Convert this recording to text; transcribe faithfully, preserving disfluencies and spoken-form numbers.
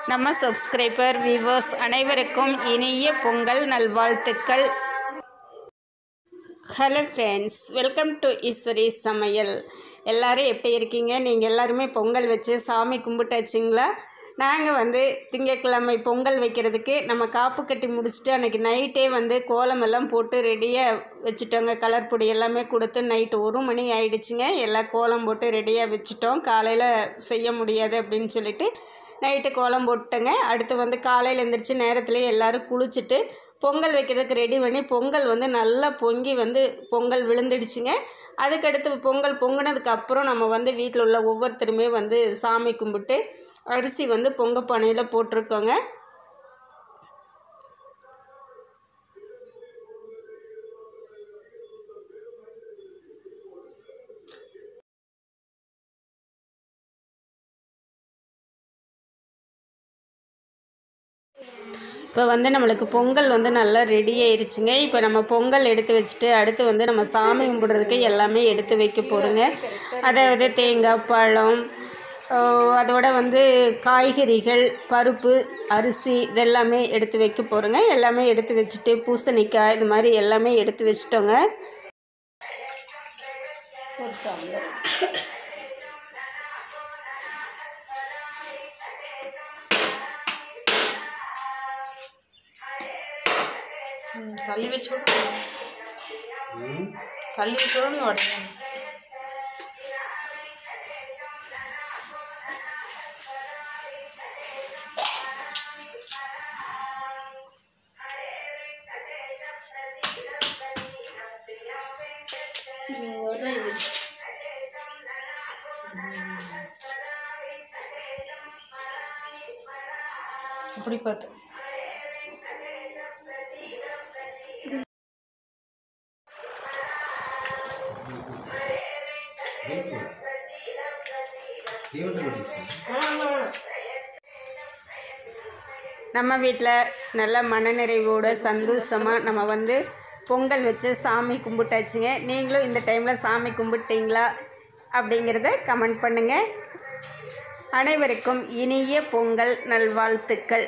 நம்ம subscriber viewers அனைவருக்கும் இனிய பொங்கல் நல்வாழ்த்துக்கள். Hello friends, welcome to Eswari Samayal. எல்லோரும் எப்படி இருக்கீங்க? நீங்கள் எல்லாருமே பொங்கல் வச்சு சாமி கும்பிட்டாச்சிங்களா? நாங்கள் வந்து திங்கட்கிழமை பொங்கல் வைக்கிறதுக்கு நம்ம காப்பு கட்டி முடிச்சுட்டு அன்றைக்கி நைட்டே வந்து கோலமெல்லாம் போட்டு ரெடியாக வச்சுட்டோங்க. கலர் பொடி எல்லாமே கொடுத்து நைட்டு ஒரு மணி ஆயிடுச்சுங்க. எல்லாம் கோலம் போட்டு ரெடியாக வச்சுட்டோம். காலையில் செய்ய முடியாது அப்படின்னு சொல்லிட்டு நைட்டு கோலம் போட்டுட்டேங்க. அடுத்து வந்து காலையில் எழுந்திரிச்சு நேரத்துலேயே எல்லோரும் குளிச்சுட்டு பொங்கல் வைக்கிறதுக்கு ரெடி பண்ணி பொங்கல் வந்து நல்லா பொங்கி வந்து பொங்கல் விழுந்துடுச்சுங்க. அதுக்கடுத்து பொங்கல் பொங்கினதுக்கப்புறம் நம்ம வந்து வீட்டில் உள்ள ஒவ்வொருத்தருமே வந்து சாமி கும்பிட்டு அரிசி வந்து பொங்க பானையில் போட்டிருக்கோங்க. இப்போ வந்து நம்மளுக்கு பொங்கல் வந்து நல்லா ரெடி ஆயிடுச்சுங்க. இப்போ நம்ம பொங்கல் எடுத்து வச்சுட்டு அடுத்து வந்து நம்ம சாமி கும்பிட்றதுக்கு எல்லாமே எடுத்து வைக்க போகிறோங்க. அதாவது தேங்காய், பழம், அதோட வந்து காய்கறிகள், பருப்பு, அரிசி இதெல்லாமே எடுத்து வைக்க போகிறோங்க. எல்லாமே எடுத்து வச்சுட்டு பூசணிக்காய் இது மாதிரி எல்லாமே எடுத்து வச்சிட்டோங்க. தள்ளி வச்சு தள்ளி வச்சோட உடனே அப்படி பார்த்து நம்ம வீட்டில் நல்ல மனநிறைவோட சந்தோஷமாக நம்ம வந்து பொங்கல் வச்சு சாமி கும்பிட்டாச்சுங்க. நீங்களும் இந்த டைமில் சாமி கும்பிட்டீங்களா அப்படிங்கிறத கமெண்ட் பண்ணுங்கள். அனைவருக்கும் இனிய பொங்கல் நல்வாழ்த்துக்கள்.